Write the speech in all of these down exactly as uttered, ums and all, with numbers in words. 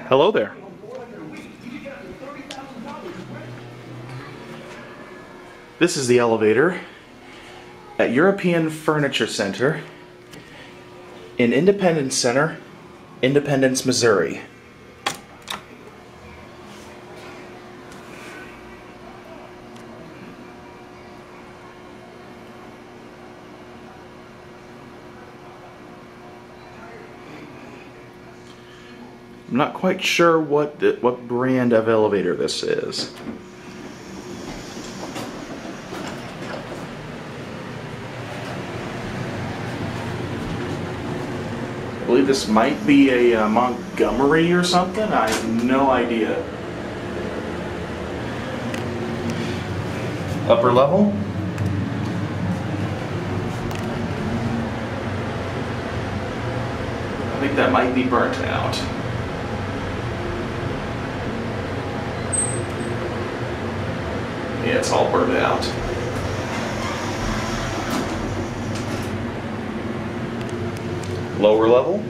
Hello there. This is the elevator at European Furniture Center in Independence Center, Independence, Missouri. I'm not quite sure what the, what brand of elevator this is. I believe this might be a uh, Montgomery or something. I have no idea. Upper level. I think that might be burnt out. Yeah, it's all burned out. Lower level.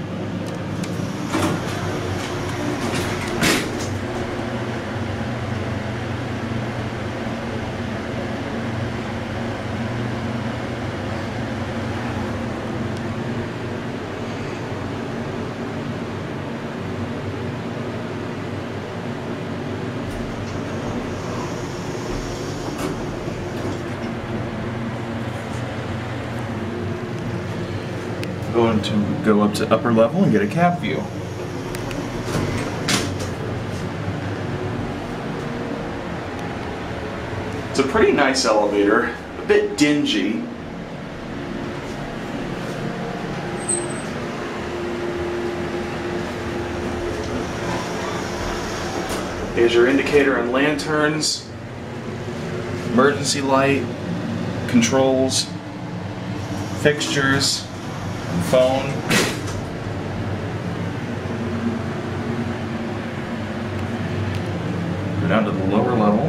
Going to go up to upper level and get a cab view. It's a pretty nice elevator, a bit dingy. Here's your indicator and lanterns, emergency light, controls, fixtures, phone. Go down to the lower level.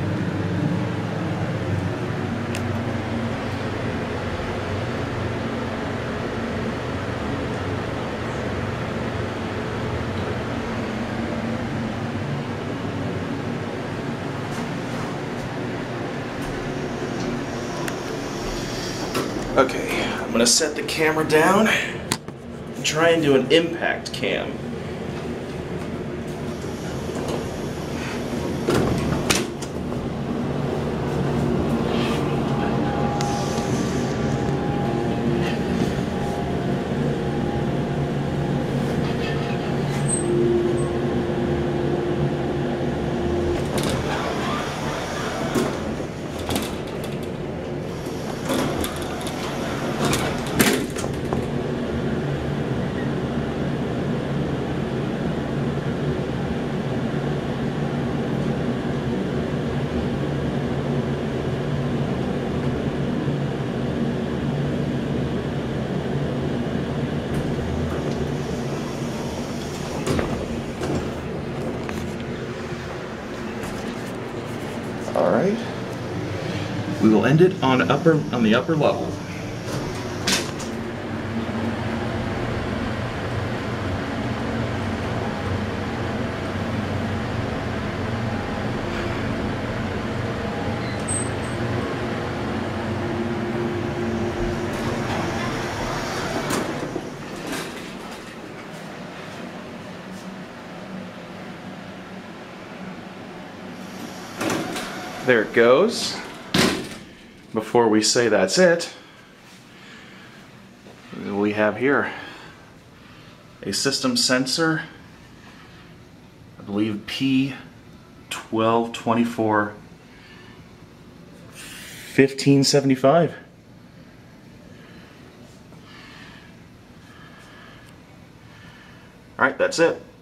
Okay, I'm gonna set the camera down and try and do an impact cam. All right, we will end it on upper on the upper level. There it goes. Before we say that's it, we have here a system sensor, I believe P twelve twenty-four fifteen seventy-five. All right, that's it.